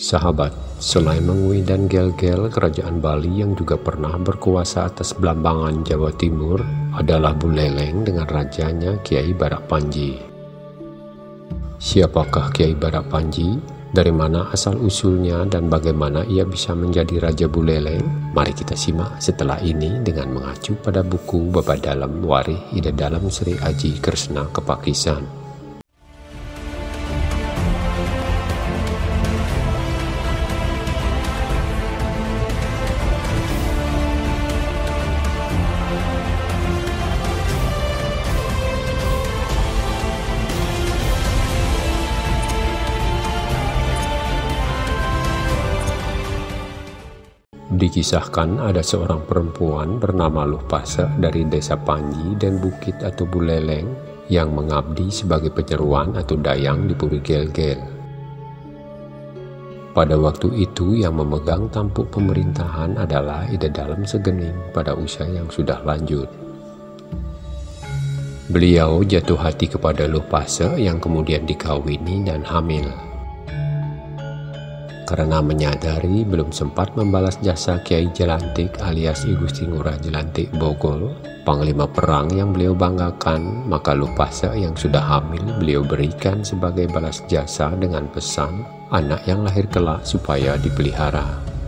Sahabat, selain Mengwi dan Gel-Gel, kerajaan Bali yang juga pernah berkuasa atas Blambangan Jawa Timur adalah Buleleng dengan rajanya Kiai Barak Panji. Siapakah Kiai Barak Panji? Dari mana asal-usulnya dan bagaimana ia bisa menjadi Raja Buleleng? Mari kita simak setelah ini dengan mengacu pada buku Baba Dalam Warih Ida Dalam Sri Aji Kresna Kepakisan. Dikisahkan ada seorang perempuan bernama Luh Pase dari desa Panji dan Bukit atau Buleleng yang mengabdi sebagai penyeruan atau dayang di Puri Gel-Gel. Pada waktu itu yang memegang tampuk pemerintahan adalah Ida Dalam Segening pada usia yang sudah lanjut. Beliau jatuh hati kepada Luh Pase yang kemudian dikawini dan hamil. Karena menyadari belum sempat membalas jasa Kiai Jelantik alias I Gusti Ngurah Jelantik Bogol, panglima perang yang beliau banggakan, maka Luh Pase yang sudah hamil beliau berikan sebagai balas jasa dengan pesan anak yang lahir kelak supaya dipelihara.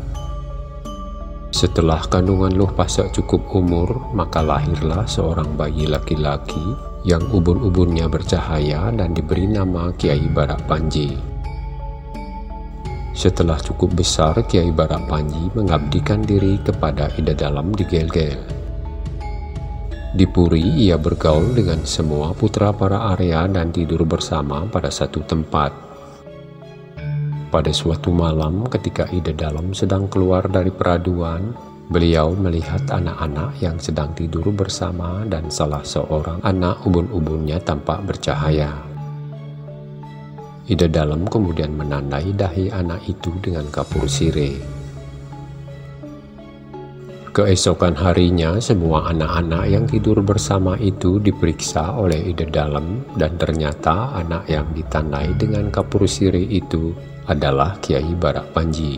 Setelah kandungan Luh Pase cukup umur, maka lahirlah seorang bayi laki-laki yang ubun-ubunnya bercahaya dan diberi nama Kiai Barak Panji. Setelah cukup besar, Kiai Barak Panji mengabdikan diri kepada Ida Dalam di Gel-Gel. Di Puri, ia bergaul dengan semua putra para Arya dan tidur bersama pada satu tempat. Pada suatu malam ketika Ida Dalam sedang keluar dari peraduan, beliau melihat anak-anak yang sedang tidur bersama dan salah seorang anak ubun-ubunnya tampak bercahaya. Ida Dalam kemudian menandai dahi anak itu dengan kapur sirih. Keesokan harinya, semua anak-anak yang tidur bersama itu diperiksa oleh Ida Dalam dan ternyata anak yang ditandai dengan kapur sirih itu adalah Kiai Barak Panji.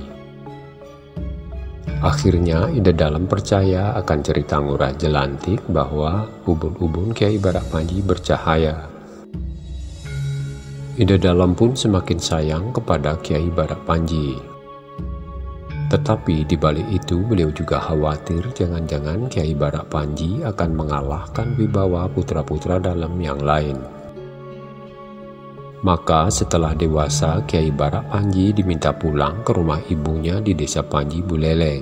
Akhirnya Ida Dalam percaya akan cerita Ngurah Jelantik bahwa ubun-ubun Kiai Barak Panji bercahaya. Ida Dalam pun semakin sayang kepada Kiai Barak Panji. Tetapi di balik itu beliau juga khawatir jangan-jangan Kiai Barak Panji akan mengalahkan wibawa putra-putra Dalam yang lain. Maka setelah dewasa, Kiai Barak Panji diminta pulang ke rumah ibunya di desa Panji Buleleng.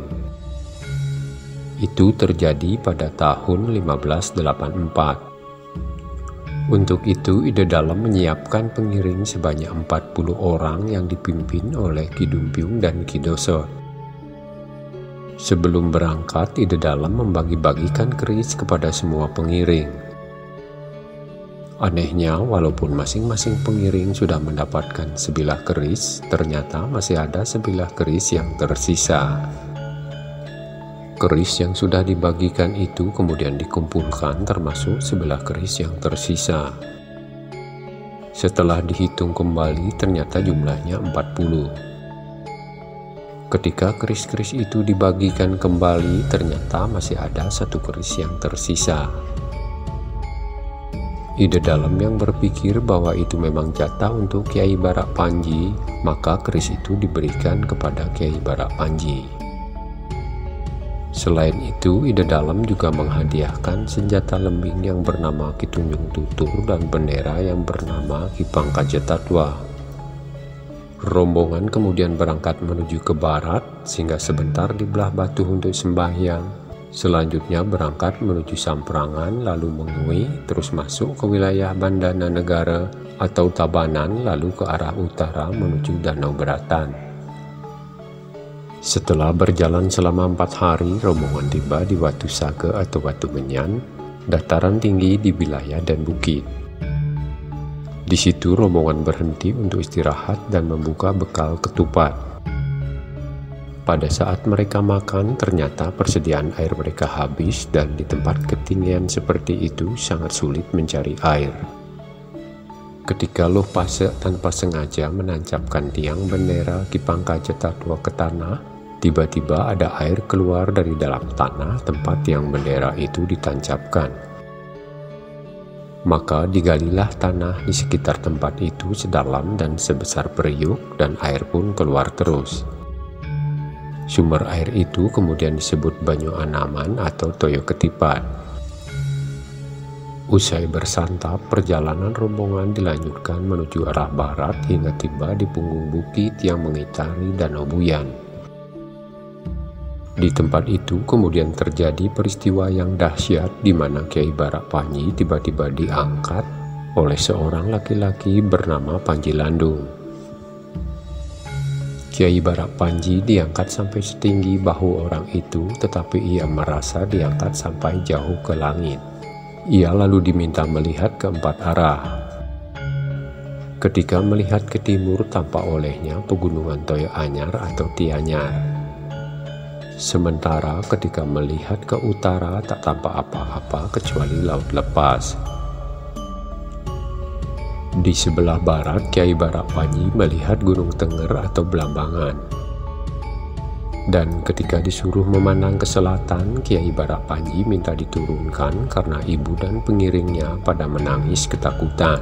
Itu terjadi pada tahun 1584. Untuk itu, Ida Dalam menyiapkan pengiring sebanyak 40 orang yang dipimpin oleh Ki Dumpiung dan Ki Dosot. Sebelum berangkat, Ida Dalam membagi-bagikan keris kepada semua pengiring. Anehnya, walaupun masing-masing pengiring sudah mendapatkan sebilah keris, ternyata masih ada sebilah keris yang tersisa. Keris yang sudah dibagikan itu kemudian dikumpulkan termasuk sebelah keris yang tersisa. Setelah dihitung kembali ternyata jumlahnya 40. Ketika keris-keris itu dibagikan kembali ternyata masih ada satu keris yang tersisa. Ida Dalam yang berpikir bahwa itu memang jatah untuk Kiai Barak Panji, maka keris itu diberikan kepada Kiai Barak Panji. Selain itu, Ida Dalam juga menghadiahkan senjata lembing yang bernama Ki Tunjung Tutur dan bendera yang bernama Ki Pangkajetatwa. Rombongan kemudian berangkat menuju ke barat, sehingga sebentar dibelah batu untuk sembahyang. Selanjutnya berangkat menuju Samprangan, lalu Mengwi, terus masuk ke wilayah Bandana Negara atau Tabanan, lalu ke arah utara menuju Danau Beratan. Setelah berjalan selama 4 hari, rombongan tiba di Watu Sage atau Watu Menyan, dataran tinggi di wilayah dan bukit. Di situ rombongan berhenti untuk istirahat dan membuka bekal ketupat. Pada saat mereka makan, ternyata persediaan air mereka habis dan di tempat ketinggian seperti itu sangat sulit mencari air. Ketika Loh Pase tanpa sengaja menancapkan tiang bendera Ki Pangkajetatua ke tanah, tiba-tiba ada air keluar dari dalam tanah tempat tiang bendera itu ditancapkan. Maka digalilah tanah di sekitar tempat itu sedalam dan sebesar periuk, dan air pun keluar terus. Sumber air itu kemudian disebut Banyu Anaman atau Toyo Ketipat. Usai bersantap, perjalanan rombongan dilanjutkan menuju arah barat hingga tiba di punggung bukit yang mengitari Danau Buyan. Di tempat itu kemudian terjadi peristiwa yang dahsyat di mana Kyai Barak Panji tiba-tiba diangkat oleh seorang laki-laki bernama Panji Landung. Kyai Barak Panji diangkat sampai setinggi bahu orang itu, tetapi ia merasa diangkat sampai jauh ke langit. Ia lalu diminta melihat ke empat arah. Ketika melihat ke timur, tampak olehnya pegunungan Toyo Anyar atau Tianyar. Sementara ketika melihat ke utara, tak tampak apa-apa kecuali laut lepas. Di sebelah barat, Kyai Barak Panji melihat Gunung Tenger atau Belambangan. Dan ketika disuruh memandang ke selatan, Kyai Barak Panji minta diturunkan karena ibu dan pengiringnya pada menangis ketakutan.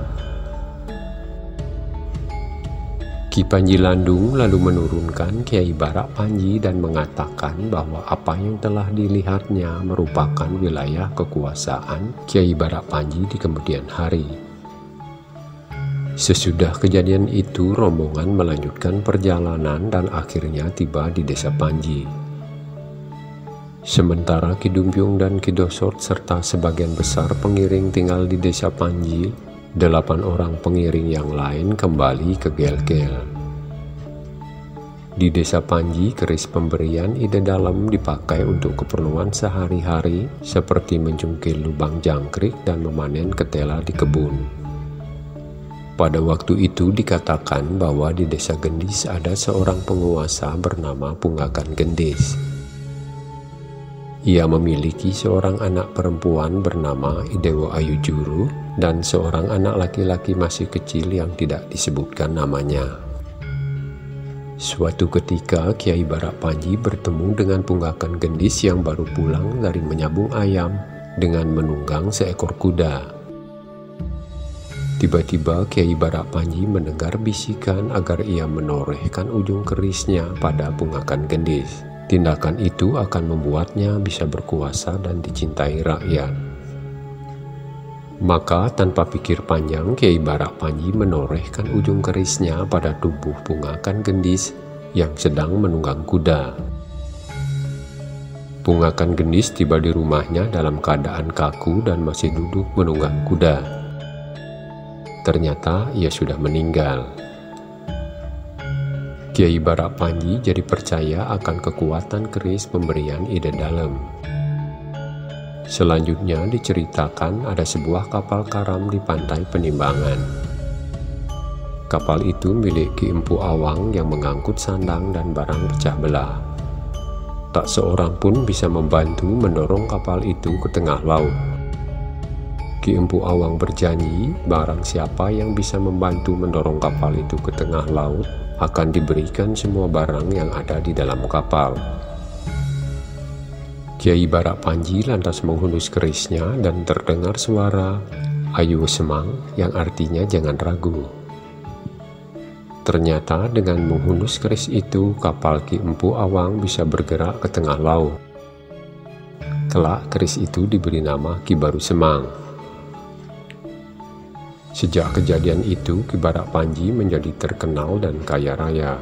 Ki Panji Landung lalu menurunkan Kyai Barak Panji dan mengatakan bahwa apa yang telah dilihatnya merupakan wilayah kekuasaan Kyai Barak Panji di kemudian hari. Sesudah kejadian itu, rombongan melanjutkan perjalanan dan akhirnya tiba di Desa Panji. Sementara Ki Dumpiung dan Ki Dosort serta sebagian besar pengiring tinggal di Desa Panji, 8 orang pengiring yang lain kembali ke Gelgel. Di Desa Panji, keris pemberian ide dalam dipakai untuk keperluan sehari-hari seperti mencungkil lubang jangkrik dan memanen ketela di kebun. Pada waktu itu dikatakan bahwa di Desa Gendis ada seorang penguasa bernama Pungakan Gendis. Ia memiliki seorang anak perempuan bernama Idewo Ayujuru dan seorang anak laki-laki masih kecil yang tidak disebutkan namanya. Suatu ketika Kyai Barak Panji bertemu dengan Pungakan Gendis yang baru pulang dari menyabung ayam dengan menunggang seekor kuda. Tiba-tiba Kyai Barak Panji mendengar bisikan agar ia menorehkan ujung kerisnya pada Pungakan Gendis. Tindakan itu akan membuatnya bisa berkuasa dan dicintai rakyat. Maka tanpa pikir panjang, Kyai Barak Panji menorehkan ujung kerisnya pada tubuh Pungakan Gendis yang sedang menunggang kuda. Pungakan Gendis tiba di rumahnya dalam keadaan kaku dan masih duduk menunggang kuda. Ternyata ia sudah meninggal. Kyai Barak Panji jadi percaya akan kekuatan keris pemberian ide dalam. Selanjutnya diceritakan ada sebuah kapal karam di pantai Penimbangan. Kapal itu milik Ki Empu Awang yang mengangkut sandang dan barang pecah belah. Tak seorang pun bisa membantu mendorong kapal itu ke tengah laut. Ki Empu Awang berjanji barang siapa yang bisa membantu mendorong kapal itu ke tengah laut akan diberikan semua barang yang ada di dalam kapal. Kyai Barak Panji lantas menghunus kerisnya dan terdengar suara "Ayo semang" yang artinya jangan ragu. Ternyata dengan menghunus keris itu kapal Ki Empu Awang bisa bergerak ke tengah laut. Kelak keris itu diberi nama Ki Baru Semang. Sejak kejadian itu, Ki Barak Panji menjadi terkenal dan kaya raya.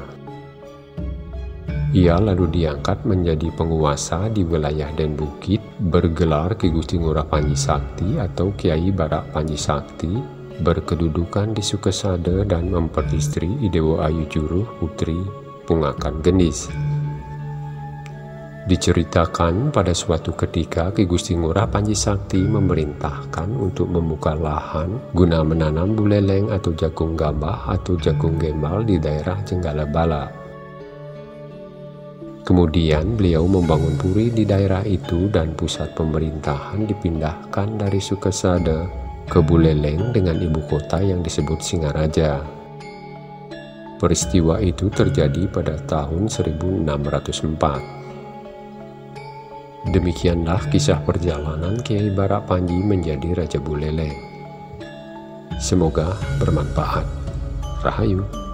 Ia lalu diangkat menjadi penguasa di wilayah Den Bukit, bergelar Ki Gusti Ngurah Panji Sakti atau Kyai Barak Panji Sakti, berkedudukan di Sukesada dan memperistri Idewo Ayujuru putri Pungakan Gendis. Diceritakan pada suatu ketika Ki Gusti Ngurah Panji Sakti memerintahkan untuk membuka lahan guna menanam buleleng atau jagung gambah atau jagung gembal di daerah Jenggalabala. Kemudian beliau membangun puri di daerah itu dan pusat pemerintahan dipindahkan dari Sukesada ke Buleleng dengan ibu kota yang disebut Singaraja. Peristiwa itu terjadi pada tahun 1604. Demikianlah kisah perjalanan Kiai Barak Panji menjadi Raja Buleleng. Semoga bermanfaat. Rahayu.